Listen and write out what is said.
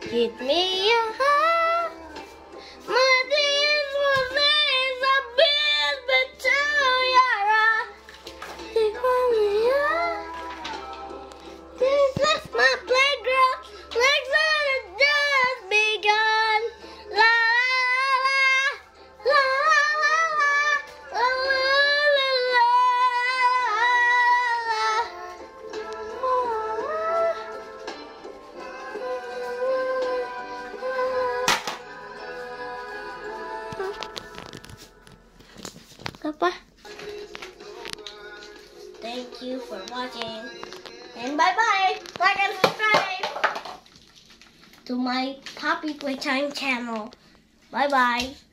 Give me a heart. My tears will raise a bit between your eyes. Take me up. This is my playground. Lessons have just begun. La la la la la la la Papa. Thank you for watching. And bye-bye. Like and subscribe to my Poppy Playtime channel. Bye-bye.